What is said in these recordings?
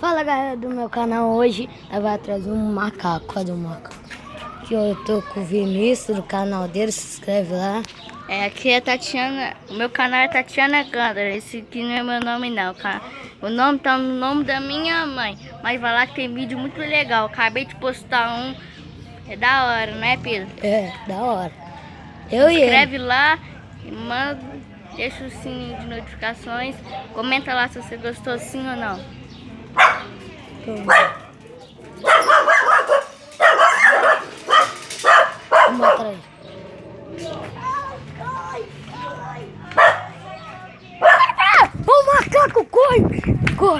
Fala galera do meu canal, hoje eu vou trazer um macaco, cadê o macaco? Aqui eu tô com o Vinícius do canal dele, se inscreve lá. Aqui é Tatiana, o meu canal é Tatiana Cândara, esse aqui não é meu nome não, cara. O nome tá no nome da minha mãe, mas vai lá que tem vídeo muito legal, acabei de postar um, é da hora, não é Pedro? É, da hora. Se inscreve lá e manda, deixa o sininho de notificações, comenta lá se você gostou sim ou não. Vamos atrás. O macaco corre! Corre!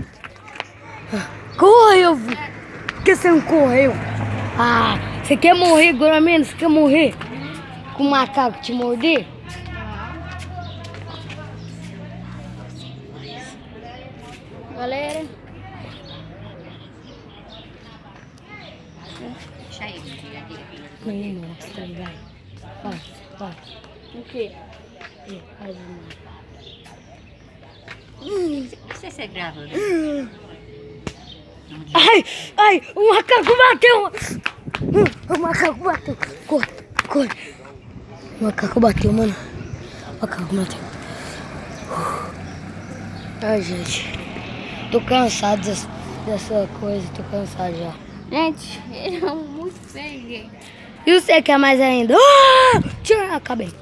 Corre, eu vi! Por que você não correu? Ah, você quer morrer, Goramino? Você quer morrer com o macaco te morder? Galera, Não mostra, vai. Vai. o quê? Faz Você grava, né? Ai, o macaco bateu! O macaco bateu! Corre! O macaco bateu, mano. O macaco bateu. Ai, gente. Tô cansado dessa coisa, tô cansado já. Gente, ele é muito feio, gente. E você quer mais ainda? Ah! Tchau, acabei.